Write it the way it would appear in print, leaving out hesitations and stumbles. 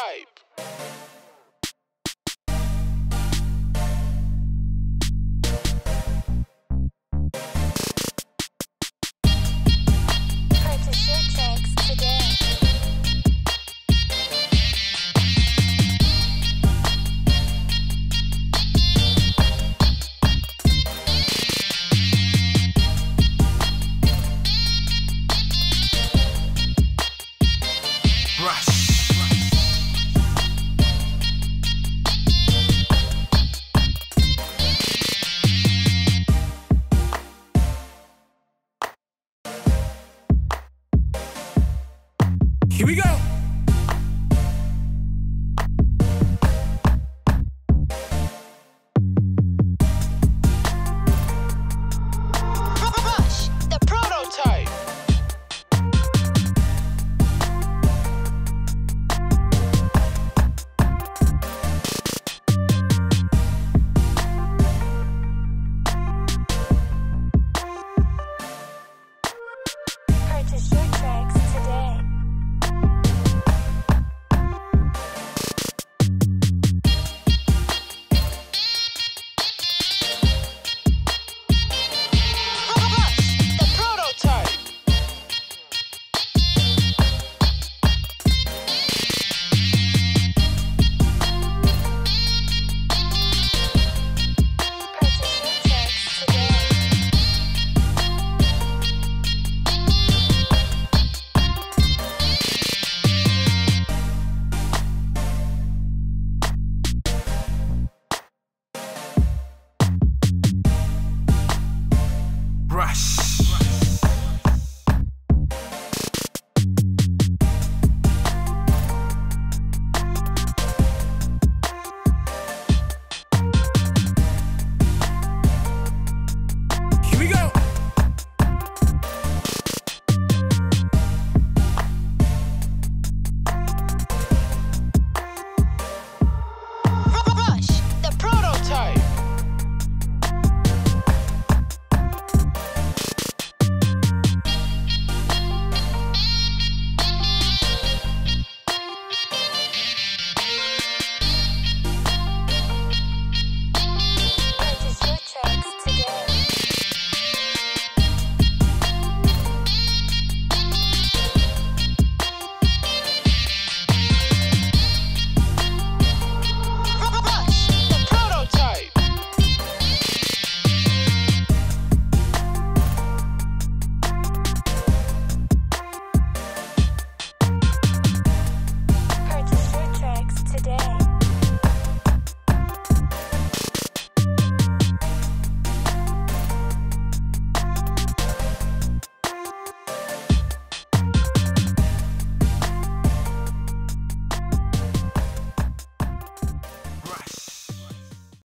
prototype. Purchase your tracks today. Here we go. Rush, the prototype. Purchase your tracks today. Rush, the prototype. Purchase your tracks today. Rush. Here we go. Rush, the prototype. Purchase your tracks today. Rush, the prototype. Purchase your tracks today.